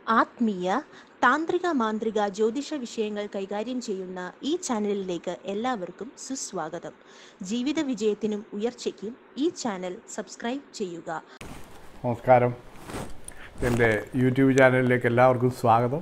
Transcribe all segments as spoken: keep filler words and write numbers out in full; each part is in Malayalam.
ആത്മീയ താന്ത്രിക മാന്ത്രിക ജ്യോതിഷ വിഷയങ്ങൾ കൈകാര്യം ചെയ്യുന്ന ഈ ചാനലിലേക്ക് എല്ലാവർക്കും സുസ്വാഗതം. ജീവിത വിജയത്തിനും ഉയർച്ചയ്ക്കും ഈ ചാനൽ സബ്സ്ക്രൈബ് ചെയ്യുക. നമസ്കാരം, എൻ്റെ യൂട്യൂബ് ചാനലിലേക്ക് എല്ലാവർക്കും സ്വാഗതം.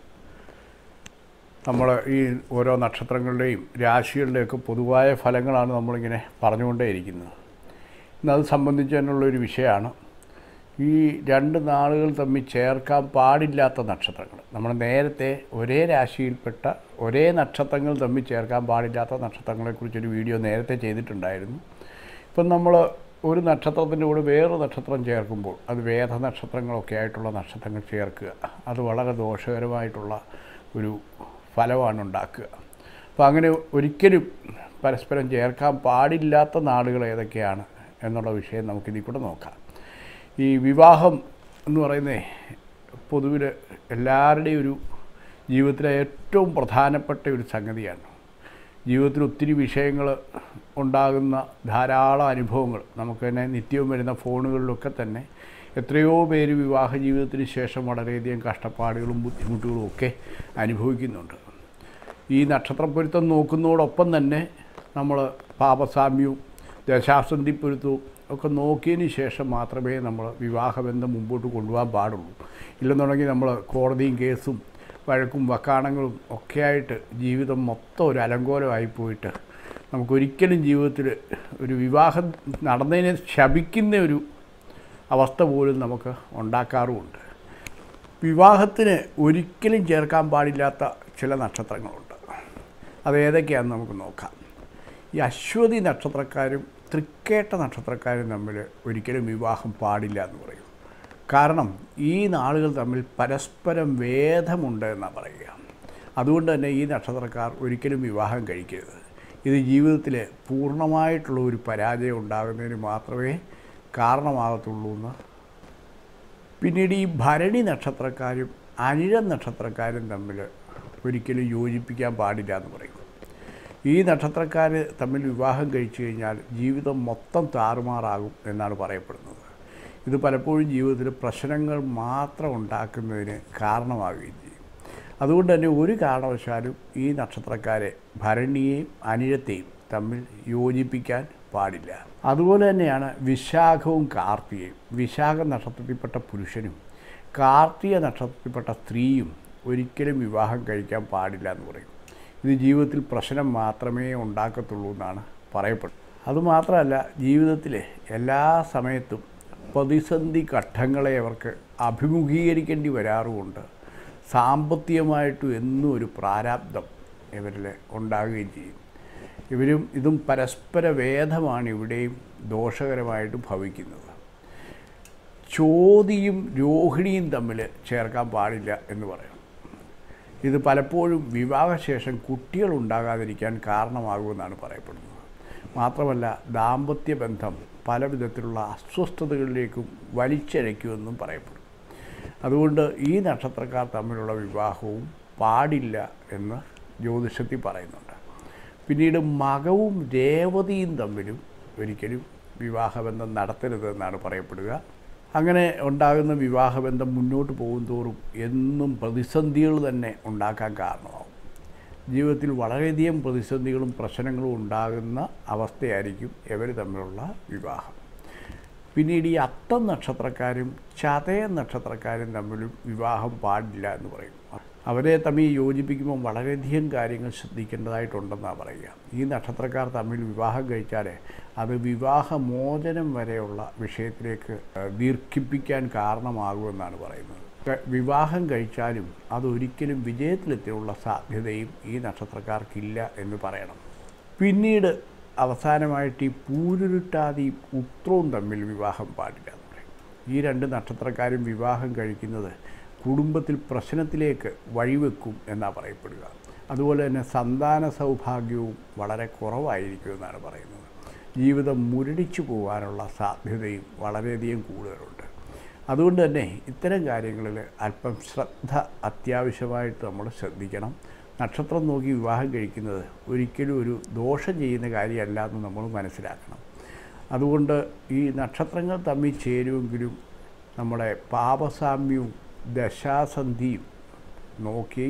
നമ്മൾ ഈ ഓരോ നക്ഷത്രങ്ങളുടെയും രാശികളുടെയൊക്കെ പൊതുവായ ഫലങ്ങളാണ് നമ്മളിങ്ങനെ പറഞ്ഞുകൊണ്ടേയിരിക്കുന്നത്. ഇന്നത് സംബന്ധിച്ച് തന്നെയുള്ളൊരു വിഷയമാണ് ഈ രണ്ട് നാളുകൾ തമ്മിൽ ചേർക്കാൻ പാടില്ലാത്ത നക്ഷത്രങ്ങൾ. നമ്മൾ നേരത്തെ ഒരേ രാശിയിൽപ്പെട്ട ഒരേ നക്ഷത്രങ്ങൾ തമ്മിൽ ചേർക്കാൻ പാടില്ലാത്ത നക്ഷത്രങ്ങളെക്കുറിച്ചൊരു വീഡിയോ നേരത്തെ ചെയ്തിട്ടുണ്ടായിരുന്നു. ഇപ്പം നമ്മൾ ഒരു നക്ഷത്രത്തിൻ്റെ കൂടെ വേറൊരു നക്ഷത്രം ചേർക്കുമ്പോൾ അത് വേദ നക്ഷത്രങ്ങളൊക്കെ ആയിട്ടുള്ള നക്ഷത്രങ്ങൾ ചേർക്കുക, അത് വളരെ ദോഷകരമായിട്ടുള്ള ഒരു ഫലമാണ് ഉണ്ടാക്കുക. അപ്പോൾ അങ്ങനെ ഒരിക്കലും പരസ്പരം ചേർക്കാൻ പാടില്ലാത്ത നാടുകൾ ഏതൊക്കെയാണ് എന്നുള്ള വിഷയം നമുക്കിതിൽ കൂടെ നോക്കാം. ഈ വിവാഹം എന്ന് പറയുന്നത് പൊതുവിൽ എല്ലാവരുടെയും ഒരു ജീവിതത്തിലെ ഏറ്റവും പ്രധാനപ്പെട്ട ഒരു സംഗതിയാണ്. ജീവിതത്തിൽ ഒത്തിരി വിഷയങ്ങൾ ഉണ്ടാകുന്ന ധാരാളം അനുഭവങ്ങൾ നമുക്ക് തന്നെ നിത്യവും വരുന്ന ഫോണുകളിലൊക്കെ തന്നെ എത്രയോ പേര് വിവാഹ ജീവിതത്തിന് ശേഷം വളരെയധികം കഷ്ടപ്പാടുകളും ബുദ്ധിമുട്ടുകളും ഒക്കെ അനുഭവിക്കുന്നുണ്ട്. ഈ നക്ഷത്രപ്പൊരുത്തം നോക്കുന്നതോടൊപ്പം തന്നെ നമ്മൾ പാപസാമ്യവും ദശാസന്ധിപ്പൊരുത്തവും ഒക്കെ നോക്കിയതിന് ശേഷം മാത്രമേ നമ്മൾ വിവാഹബന്ധം മുമ്പോട്ട് കൊണ്ടുപോകാൻ പാടുള്ളൂ. ഇല്ലെന്നുണ്ടെങ്കിൽ നമ്മൾ കോടതിയും കേസും വഴക്കും വക്കാണങ്ങളും ഒക്കെയായിട്ട് ജീവിതം മൊത്തം ഒരു അലങ്കോലമായി പോയിട്ട് നമുക്കൊരിക്കലും ജീവിതത്തിൽ ഒരു വിവാഹം നടന്നതിനെ ശപിക്കുന്ന ഒരു അവസ്ഥ പോലും നമുക്ക് ഉണ്ടാക്കാറുമുണ്ട്. വിവാഹത്തിന് ഒരിക്കലും ചേർക്കാൻ പാടില്ലാത്ത ചില നക്ഷത്രങ്ങളുണ്ട്. അതേതൊക്കെയാണെന്ന് നമുക്ക് നോക്കാം. ഈ അശ്വതി നക്ഷത്രക്കാരും തൃക്കേട്ട നക്ഷത്രക്കാരും തമ്മിൽ ഒരിക്കലും വിവാഹം പാടില്ല എന്ന് പറയും. കാരണം ഈ നാളുകൾ തമ്മിൽ പരസ്പരം വേദമുണ്ട് എന്നാണ് പറയുക. അതുകൊണ്ട് തന്നെ ഈ നക്ഷത്രക്കാർ ഒരിക്കലും വിവാഹം കഴിക്കരുത്. ഇത് ജീവിതത്തിൽ പൂർണ്ണമായിട്ടുള്ള ഒരു പരാജയം ഉണ്ടാകുന്നതിന് മാത്രമേ കാരണമാകത്തുള്ളൂ എന്ന്. പിന്നീട് ഈ ഭരണി നക്ഷത്രക്കാരും അനിഴം നക്ഷത്രക്കാരും തമ്മിൽ ഒരിക്കലും യോജിപ്പിക്കാൻ പാടില്ല എന്ന് പറയും. ഈ നക്ഷത്രക്കാർ തമ്മിൽ വിവാഹം കഴിച്ചു കഴിഞ്ഞാൽ ജീവിതം മൊത്തം താറുമാറാകും എന്നാണ് പറയപ്പെടുന്നത്. ഇത് പലപ്പോഴും ജീവിതത്തിൽ പ്രശ്നങ്ങൾ മാത്രം ഉണ്ടാക്കുന്നതിന് കാരണമാവുകയും ചെയ്യും. അതുകൊണ്ട് തന്നെ ഒരു കാരണവശാലും ഈ നക്ഷത്രക്കാരെ ഭരണിയെയും അനിഴത്തെയും തമ്മിൽ യോജിപ്പിക്കാൻ പാടില്ല. അതുപോലെ തന്നെയാണ് വിശാഖവും കാർത്തികയും. വിശാഖ നക്ഷത്രത്തിൽപ്പെട്ട പുരുഷനും കാർത്തിക നക്ഷത്രത്തിൽപ്പെട്ട സ്ത്രീയും ഒരിക്കലും വിവാഹം കഴിക്കാൻ പാടില്ല എന്ന് പറയും. ഇത് ജീവിതത്തിൽ പ്രശ്നം മാത്രമേ ഉണ്ടാക്കത്തുള്ളൂ എന്നാണ് പറയപ്പെടുന്നത്. അതുമാത്രമല്ല, ജീവിതത്തിലെ എല്ലാ സമയത്തും പ്രതിസന്ധി ഘട്ടങ്ങളെ അവർക്ക് അഭിമുഖീകരിക്കേണ്ടി വരാറുമുണ്ട്. സാമ്പത്തികമായിട്ടും എന്നും ഒരു പ്രാരാബ്ധം ഇവരിൽ ഉണ്ടാകുകയും ചെയ്യും. ഇവരും ഇതും പരസ്പര വേദമാണ് ഇവിടെയും ദോഷകരമായിട്ട് ഭവിക്കുന്നത്. ചോതിയും രോഹിണിയും തമ്മിൽ ചേർക്കാൻ പാടില്ല എന്ന് പറയും. ഇത് പലപ്പോഴും വിവാഹശേഷം കുട്ടികൾ ഉണ്ടാകാതിരിക്കാൻ കാരണമാകുമെന്നാണ് പറയപ്പെടുന്നത്. മാത്രമല്ല, ദാമ്പത്യ ബന്ധം പല വിധത്തിലുള്ള അസ്വസ്ഥതകളിലേക്കും വലിച്ചഴയ്ക്കുമെന്നും പറയപ്പെടും. അതുകൊണ്ട് ഈ നക്ഷത്രക്കാർ തമ്മിലുള്ള വിവാഹവും പാടില്ല എന്ന് ജ്യോതിഷത്തിൽ പറയുന്നുണ്ട്. പിന്നീട് മകവും രേവതിയും തമ്മിലും ഒരിക്കലും വിവാഹബന്ധം നടത്തരുതെന്നാണ് പറയപ്പെടുക. അങ്ങനെ ഉണ്ടാകുന്ന വിവാഹബന്ധം മുന്നോട്ട് പോകുന്തോറും എന്നും പ്രതിസന്ധികൾ തന്നെ ഉണ്ടാക്കാൻ കാരണമാകും. ജീവിതത്തിൽ വളരെയധികം പ്രതിസന്ധികളും പ്രശ്നങ്ങളും ഉണ്ടാകുന്ന അവസ്ഥയായിരിക്കും ഇവർ തമ്മിലുള്ള വിവാഹം. പിന്നീട് ഈ അത്തം നക്ഷത്രക്കാരും ചതയം നക്ഷത്രക്കാരും തമ്മിലും വിവാഹം പാടില്ല എന്ന് പറയും. അവരെ തമ്മിൽ യോജിപ്പിക്കുമ്പോൾ വളരെയധികം കാര്യങ്ങൾ ശ്രദ്ധിക്കേണ്ടതായിട്ടുണ്ടെന്നാണ് പറയുക. ഈ നക്ഷത്രക്കാർ തമ്മിൽ വിവാഹം കഴിച്ചാൽ അത് വിവാഹമോചനം വരെയുള്ള വിഷയത്തിലേക്ക് ദീർഘിപ്പിക്കാൻ കാരണമാകുമെന്നാണ് പറയുന്നത്. വിവാഹം കഴിച്ചാലും അതൊരിക്കലും വിജയത്തിലെത്തിയുള്ള സാധ്യതയും ഈ നക്ഷത്രക്കാർക്കില്ല എന്ന് പറയണം. പിന്നീട് അവസാനമായിട്ട് ഈ പൂരുരുട്ടാതിയും ഉത്രവും തമ്മിൽ വിവാഹം പാടില്ല എന്ന് പറയും. ഈ രണ്ട് നക്ഷത്രക്കാരും വിവാഹം കഴിക്കുന്നത് കുടുംബത്തിൽ പ്രശ്നത്തിലേക്ക് വഴിവെക്കും എന്നാണ് പറയപ്പെടുക. അതുപോലെ തന്നെ സന്താന സൗഭാഗ്യവും വളരെ കുറവായിരിക്കുമെന്നാണ് പറയുന്നത്. ജീവിതം മുരടിച്ചു പോകാനുള്ള സാധ്യതയും വളരെയധികം കൂടുതലുണ്ട്. അതുകൊണ്ട് തന്നെ ഇത്തരം കാര്യങ്ങളിൽ അല്പം ശ്രദ്ധ അത്യാവശ്യമായിട്ട് നമ്മൾ ശ്രദ്ധിക്കണം. നക്ഷത്രം നോക്കി വിവാഹം കഴിക്കുന്നത് ഒരിക്കലും ഒരു ദോഷം ചെയ്യുന്ന കാര്യമല്ല എന്ന് നമ്മൾ മനസ്സിലാക്കണം. അതുകൊണ്ട് ഈ നക്ഷത്രങ്ങൾ തമ്മിൽ ചേരുമെങ്കിലും നമ്മുടെ പാപസാമ്യവും ദശാസന്ധിയും നോക്കി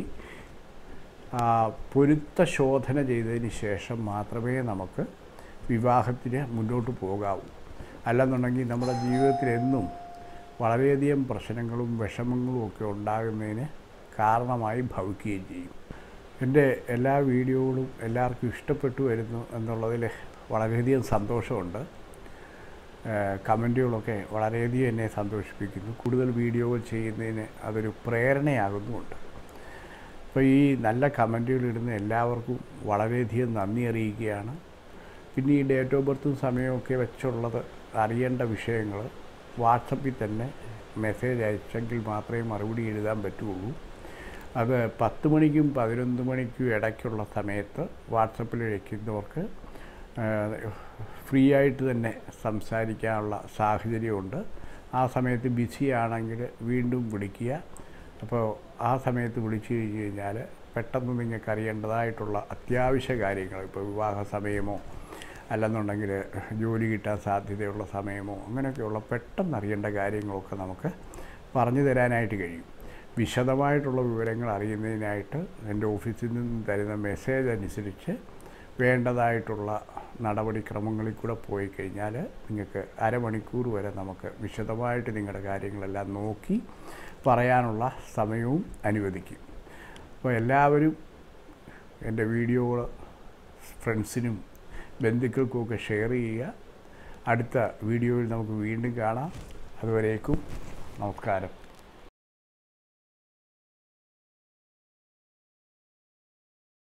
പൊരുത്ത ശോധന ചെയ്തതിന് ശേഷം മാത്രമേ നമുക്ക് വിവാഹത്തിന് മുന്നോട്ട് പോകാവൂ. അല്ലെന്നുണ്ടെങ്കിൽ നമ്മുടെ ജീവിതത്തിൽ എന്നും വളരെയധികം പ്രശ്നങ്ങളും വിഷമങ്ങളും ഒക്കെ ഉണ്ടാകുന്നതിന് കാരണമായി ഭവിക്കുകയും ചെയ്യും. എൻ്റെ എല്ലാ വീഡിയോകളും എല്ലാവർക്കും ഇഷ്ടപ്പെട്ടു വരുന്നു എന്നുള്ളതിൽ വളരെയധികം സന്തോഷമുണ്ട്. കമൻറ്റുകളൊക്കെ വളരെയധികം എന്നെ സന്തോഷിപ്പിക്കുന്നു. കൂടുതൽ വീഡിയോകൾ ചെയ്യുന്നതിന് അതൊരു പ്രേരണയാകുന്നുമുണ്ട്. അപ്പോൾ ഈ നല്ല കമൻറ്റുകൾ ഇടുന്ന എല്ലാവർക്കും വളരെയധികം നന്ദി അറിയിക്കുകയാണ്. പിന്നെ ഈ ഡേറ്റ് ഓഫ് ബർത്തും സമയമൊക്കെ വെച്ചുള്ളത് അറിയേണ്ട വിഷയങ്ങൾ വാട്സപ്പിൽ തന്നെ മെസ്സേജ് അയച്ചെങ്കിൽ മാത്രമേ മറുപടി എഴുതാൻ പറ്റുള്ളൂ. അത് പത്ത് മണിക്കും പതിനൊന്ന് മണിക്കും ഇടയ്ക്കുള്ള സമയത്ത് വാട്സപ്പിൽ അയക്കുന്നവർക്ക് ഫ്രീ ആയിട്ട് തന്നെ സംസാരിക്കാനുള്ള സാഹചര്യമുണ്ട്. ആ സമയത്ത് ബിസിയാണെങ്കിൽ വീണ്ടും വിളിക്കുക. അപ്പോൾ ആ സമയത്ത് വിളിച്ചു കഴിഞ്ഞ് കഴിഞ്ഞാൽ പെട്ടെന്ന് നിങ്ങൾക്ക് അറിയേണ്ടതായിട്ടുള്ള അത്യാവശ്യ കാര്യങ്ങൾ, ഇപ്പോൾ വിവാഹ സമയമോ അല്ലെന്നുണ്ടെങ്കിൽ ജോലി കിട്ടാൻ സാധ്യതയുള്ള സമയമോ അങ്ങനെയൊക്കെയുള്ള പെട്ടെന്ന് അറിയേണ്ട കാര്യങ്ങളൊക്കെ നമുക്ക് പറഞ്ഞു തരാനായിട്ട് കഴിയും. വിശദമായിട്ടുള്ള വിവരങ്ങൾ അറിയുന്നതിനായിട്ട് എൻ്റെ ഓഫീസിൽ നിന്ന് തരുന്ന മെസ്സേജ് അനുസരിച്ച് വേണ്ടതായിട്ടുള്ള നടപടിക്രമങ്ങളിൽ കൂടെ പോയി കഴിഞ്ഞാൽ നിങ്ങൾക്ക് അരമണിക്കൂർ വരെ നമുക്ക് വിശദമായിട്ട് നിങ്ങളുടെ കാര്യങ്ങളെല്ലാം നോക്കി പറയാനുള്ള സമയവും അനുവദിക്കും. അപ്പോൾ എല്ലാവരും എൻ്റെ വീഡിയോകൾ ഫ്രണ്ട്സിനും ബന്ധുക്കൾക്കുമൊക്കെ ഷെയർ ചെയ്യുക. അടുത്ത വീഡിയോയിൽ നമുക്ക് വീണ്ടും കാണാം. അതുവരേക്കും നമസ്കാരം.